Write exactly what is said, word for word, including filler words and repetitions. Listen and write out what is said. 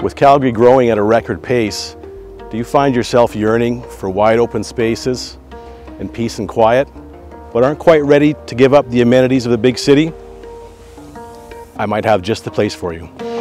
With Calgary growing at a record pace, do you find yourself yearning for wide open spaces and peace and quiet, but aren't quite ready to give up the amenities of the big city? I might have just the place for you.